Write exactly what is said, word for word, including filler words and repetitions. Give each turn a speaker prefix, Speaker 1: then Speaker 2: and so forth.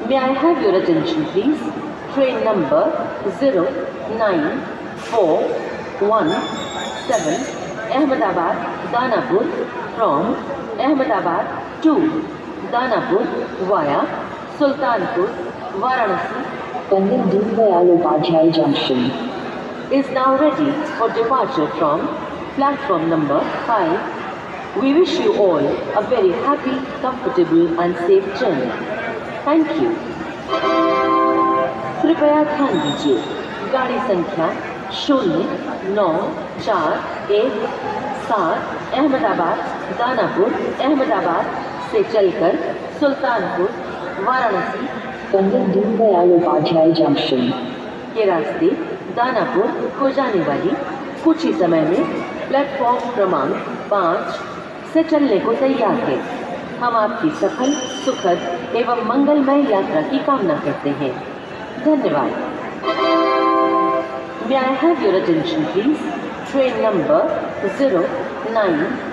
Speaker 1: May I have your attention, please? Train number zero nine four one seven Ahmedabad Danapur from Ahmedabad to Danapur via Sultanpur, Varanasi,
Speaker 2: Pandit Deendayal Upadhyay Junction
Speaker 1: is now ready for departure from platform number five. We wish you all a very happy, comfortable and safe journey. Thank you. कृपया ध्यान दीजिए, गाड़ी संख्या शून्य नौ चार एक सात अहमदाबाद दानापुर अहमदाबाद से चलकर सुल्तानपुर वाराणसी
Speaker 2: पंडित दीनदयाल उपाध्याय जंक्शन
Speaker 1: के रास्ते दानापुर को जाने वाली कुछ ही समय में प्लेटफॉर्म क्रमांक पाँच से चलने को तैयार है। हम आपकी सफल, सुखद एवं मंगलमय यात्रा की कामना करते हैं। धन्यवाद। May I have your attention, please? Train number zero nine